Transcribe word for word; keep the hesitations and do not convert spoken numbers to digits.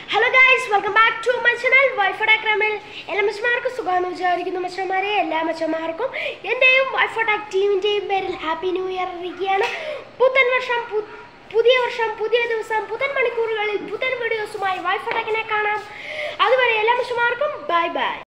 Hello guys, welcome back to my channel Wi-Fi Kramil. എല്ലാ മച്ചന്മാർക്കും സുഖാണെന്ന് വിചാരിക്കുന്നു മച്ചന്മാരെ. എല്ലാ മച്ചന്മാർക്കും എന്റെയും Wi-Fi ടീമിന്റെയും പേരിൽ ഹാപ്പി ന്യൂ ഇയർ അറിയിക്കുകയാണ്. പുത്തൻ വർഷം, പുതിയ വർഷം, പുതിയ ദിവസം, പുത്തൻ മണിക്കൂറുകളിൽ പുത്തൻ വീഡിയോസുമായി Wi-Fi കാണാം. അതുവരെ എല്ലാ മച്ചന്മാർക്കും ബൈ ബൈ.